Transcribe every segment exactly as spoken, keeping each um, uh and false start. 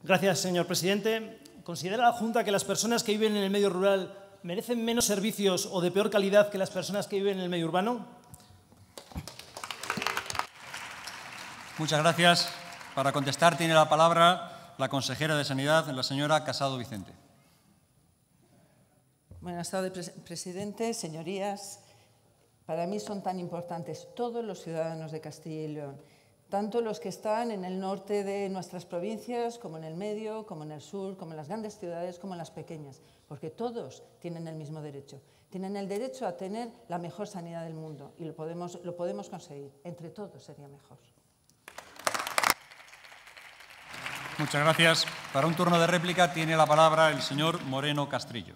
Gracias, señor presidente. ¿Considera la Junta que las personas que viven en el medio rural merecen menos servicios o de peor calidad que las personas que viven en el medio urbano? Muchas gracias. Para contestar tiene la palabra la consejera de Sanidad, la señora Casado Vicente. Buenas tardes, presidente, señorías. Para mí son tan importantes todos los ciudadanos de Castilla y León, tanto los que están en el norte de nuestras provincias, como en el medio, como en el sur, como en las grandes ciudades, como en las pequeñas, porque todos tienen el mismo derecho. Tienen el derecho a tener la mejor sanidad del mundo y lo podemos, lo podemos conseguir. Entre todos sería mejor. Muchas gracias. Para un turno de réplica tiene la palabra el señor Moreno Castrillo.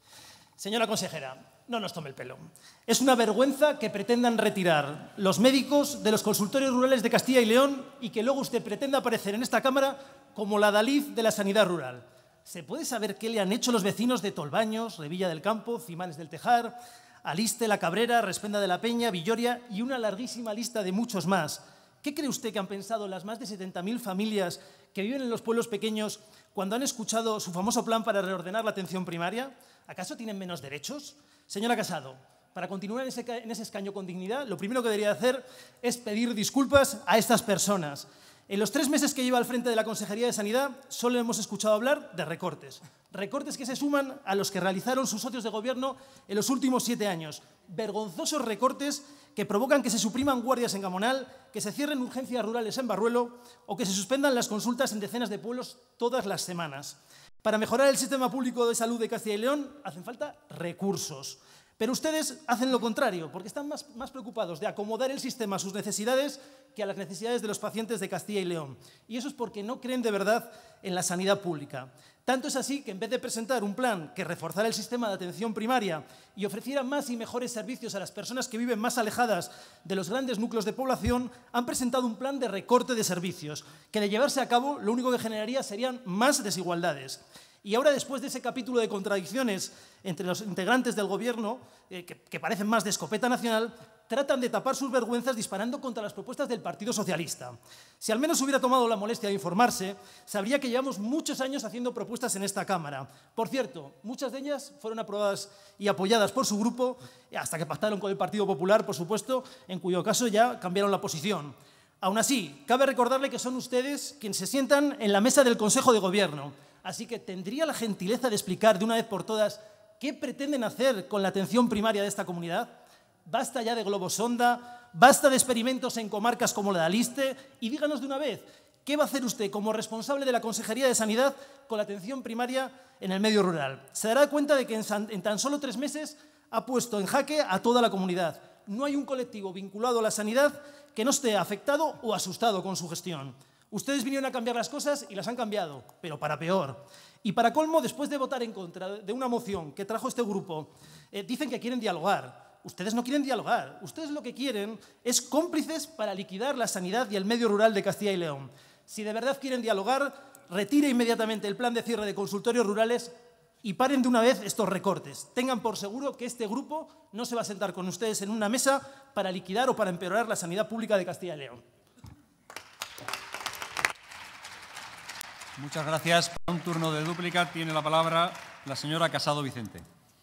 Señora consejera, no nos tome el pelo. Es una vergüenza que pretendan retirar los médicos de los consultorios rurales de Castilla y León y que luego usted pretenda aparecer en esta Cámara como la Dalí de la sanidad rural. ¿Se puede saber qué le han hecho los vecinos de Tolbaños, Revilla del Campo, Cimanes del Tejar, Aliste, La Cabrera, Respenda de la Peña, Villoria y una larguísima lista de muchos más? ¿Qué cree usted que han pensado las más de setenta mil familias que viven en los pueblos pequeños cuando han escuchado su famoso plan para reordenar la atención primaria? ¿Acaso tienen menos derechos? Señora Casado, para continuar en ese, en ese escaño con dignidad, lo primero que debería hacer es pedir disculpas a estas personas. En los tres meses que lleva al frente de la Consejería de Sanidad, solo hemos escuchado hablar de recortes. Recortes que se suman a los que realizaron sus socios de gobierno en los últimos siete años. Vergonzosos recortes que provocan que se supriman guardias en Gamonal, que se cierren urgencias rurales en Barruelo o que se suspendan las consultas en decenas de pueblos todas las semanas. Para mejorar el sistema público de salud de Castilla y León hacen falta recursos. Pero ustedes hacen lo contrario, porque están más, más preocupados de acomodar el sistema a sus necesidades que a las necesidades de los pacientes de Castilla y León. Y eso es porque no creen de verdad en la sanidad pública. Tanto es así que en vez de presentar un plan que reforzara el sistema de atención primaria y ofreciera más y mejores servicios a las personas que viven más alejadas de los grandes núcleos de población, han presentado un plan de recorte de servicios, que de llevarse a cabo lo único que generaría serían más desigualdades. Y ahora, después de ese capítulo de contradicciones entre los integrantes del Gobierno, eh, que, que parecen más de escopeta nacional, tratan de tapar sus vergüenzas disparando contra las propuestas del Partido Socialista. Si al menos hubiera tomado la molestia de informarse, sabría que llevamos muchos años haciendo propuestas en esta Cámara. Por cierto, muchas de ellas fueron aprobadas y apoyadas por su grupo, hasta que pactaron con el Partido Popular, por supuesto, en cuyo caso ya cambiaron la posición. Aún así, cabe recordarle que son ustedes quienes se sientan en la mesa del Consejo de Gobierno. Así que tendría la gentileza de explicar de una vez por todas qué pretenden hacer con la atención primaria de esta comunidad. Basta ya de globos sonda, basta de experimentos en comarcas como la de Aliste y díganos de una vez, ¿qué va a hacer usted como responsable de la Consejería de Sanidad con la atención primaria en el medio rural? Se dará cuenta de que en, en tan solo tres meses ha puesto en jaque a toda la comunidad. No hay un colectivo vinculado a la sanidad que no esté afectado o asustado con su gestión. Ustedes vinieron a cambiar las cosas y las han cambiado, pero para peor. Y para colmo, después de votar en contra de una moción que trajo este grupo, eh, dicen que quieren dialogar. Ustedes no quieren dialogar. Ustedes lo que quieren es cómplices para liquidar la sanidad y el medio rural de Castilla y León. Si de verdad quieren dialogar, retire inmediatamente el plan de cierre de consultorios rurales y paren de una vez estos recortes. Tengan por seguro que este grupo no se va a sentar con ustedes en una mesa para liquidar o para empeorar la sanidad pública de Castilla y León. Muchas gracias. Para un turno de dúplica tiene la palabra la señora Casado Vicente.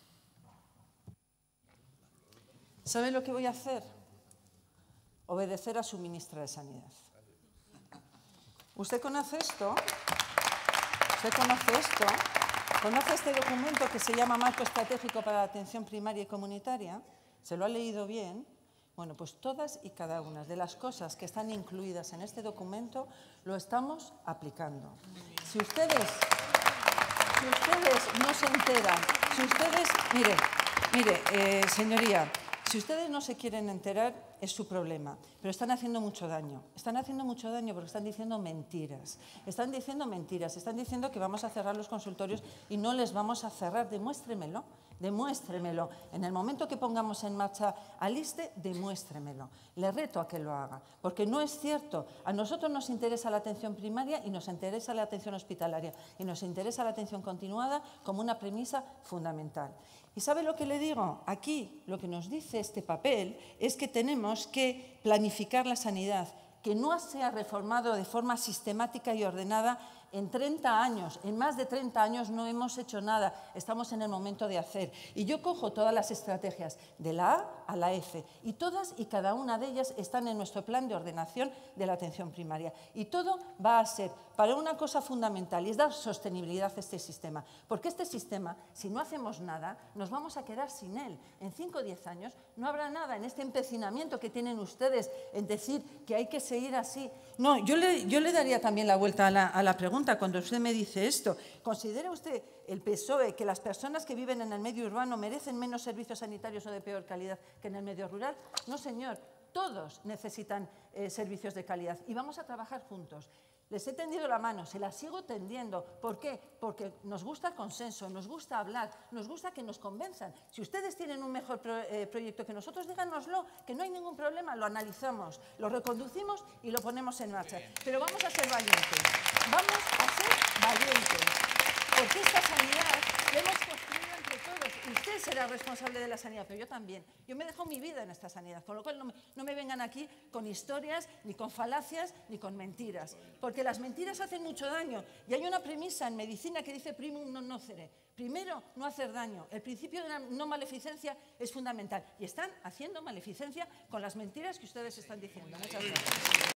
¿Sabe lo que voy a hacer? Obedecer a su ministra de Sanidad. ¿Usted conoce esto? ¿Usted conoce esto? ¿Conoce este documento que se llama Marco Estratégico para la Atención Primaria y Comunitaria? ¿Se lo ha leído bien? Bueno, pues todas y cada una de las cosas que están incluidas en este documento lo estamos aplicando. Si ustedes, si ustedes no se enteran, si ustedes, mire, mire, eh, señoría, si ustedes no se quieren enterar, es su problema, pero están haciendo mucho daño. Están haciendo mucho daño porque están diciendo mentiras. Están diciendo mentiras, están diciendo que vamos a cerrar los consultorios y no les vamos a cerrar. Demuéstremelo, demuéstremelo. En el momento que pongamos en marcha Aliste, demuéstremelo. Le reto a que lo haga, porque no es cierto. A nosotros nos interesa la atención primaria y nos interesa la atención hospitalaria y nos interesa la atención continuada como una premisa fundamental. ¿Y sabe lo que le digo? Aquí lo que nos dice este papel es que tenemos que planificar la sanidad, que no se ha reformado de forma sistemática y ordenada En treinta años, en más de treinta años no hemos hecho nada, estamos en el momento de hacer. Y yo cojo todas las estrategias de la A a la F y todas y cada una de ellas están en nuestro plan de ordenación de la atención primaria. Y todo va a ser para una cosa fundamental y es dar sostenibilidad a este sistema. Porque este sistema, si no hacemos nada, nos vamos a quedar sin él. En cinco o diez años no habrá nada en este empecinamiento que tienen ustedes en decir que hay que seguir así. No, yo le, yo le daría también la vuelta a la, a la pregunta cuando usted me dice esto. ¿Considera usted, el P S O E, que las personas que viven en el medio urbano merecen menos servicios sanitarios o de peor calidad que en el medio rural? No, señor. Todos necesitan eh, servicios de calidad y vamos a trabajar juntos. Les he tendido la mano, se la sigo tendiendo. ¿Por qué? Porque nos gusta el consenso, nos gusta hablar, nos gusta que nos convenzan. Si ustedes tienen un mejor pro, eh, proyecto que nosotros, díganoslo, que no hay ningún problema, lo analizamos, lo reconducimos y lo ponemos en marcha. Pero vamos a ser valientes, vamos a ser valientes, porque esta sanidad la hemos construido entre todos. Usted será responsable de la sanidad, pero yo también. Yo me he dejado mi vida en esta sanidad, con lo cual no me, no me vengan aquí con historias, ni con falacias, ni con mentiras. Porque las mentiras hacen mucho daño. Y hay una premisa en medicina que dice primum non nocere. Primero, no hacer daño. El principio de la no maleficencia es fundamental. Y están haciendo maleficencia con las mentiras que ustedes están diciendo. Muchas gracias.